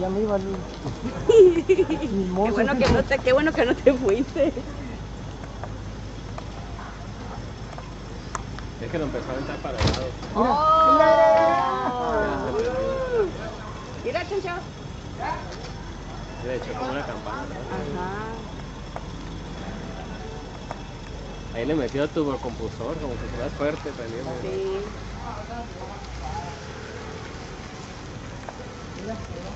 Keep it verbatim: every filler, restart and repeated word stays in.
Ya me iba, Luz. Qué bueno que no te, qué bueno que no te fuiste. Es que lo empezó a aventar para el lado. ¡Oh! Mira, Chancho. Le echó como una campana, ¿no? Ajá. Ahí le metió turbocompulsor, como que fuera fuerte también. ¿No? Sí. Mira.